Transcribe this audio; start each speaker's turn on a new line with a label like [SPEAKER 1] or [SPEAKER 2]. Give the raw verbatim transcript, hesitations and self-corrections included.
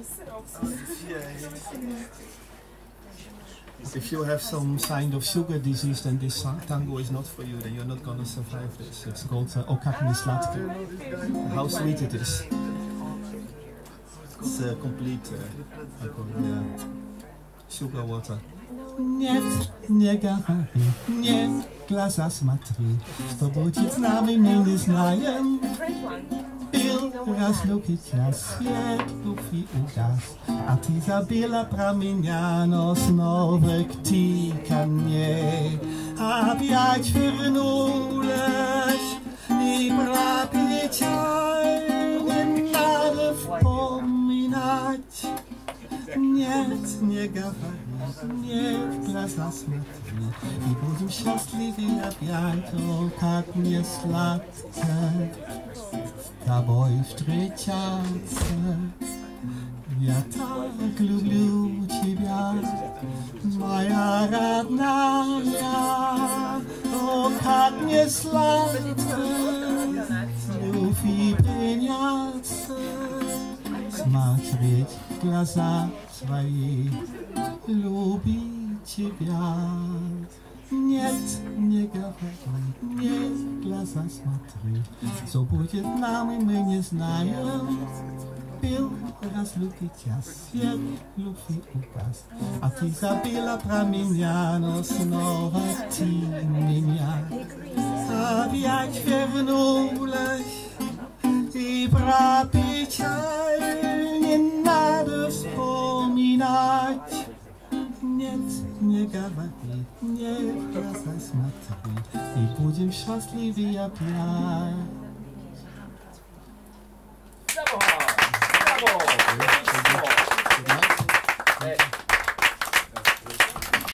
[SPEAKER 1] If you have some sign of sugar disease, then this tango is not for you. Then you're not gonna survive this. It's called uh, O Kak Nie Sladkie. How sweet it is! It's a complete uh, alcohol, yeah. Sugar water. Нет, не говори, нет, глаза смотри, что будет с нами, мы не знаем. Пил, разлюбить я свет, любви угас, а ты забила про меня, но снова идти ко мне. Опять вернулась, и про печаль не надо вспоминать. Нет, не говори. Нет, в глаза смотри, и будем счастливы опять, о, как мне сладко с тобой встречаться. Я так люблю тебя, моя родная, о, как мне сладко любви приняться, смотреть в глаза свои. Любить тебя. Нет, не говори, нет, глаза смотри, что будет нам, и мы не знаем. Пил, разлюбить я свет, любви угас, а ты забила про меня, но снова ты меня опять вернулась, и про печаль не надо вспоминать. Нет, не говори, нет, глаза смотри, и будем счастливы опять.
[SPEAKER 2] Bravo! Bravo! Bellissimo! Eh,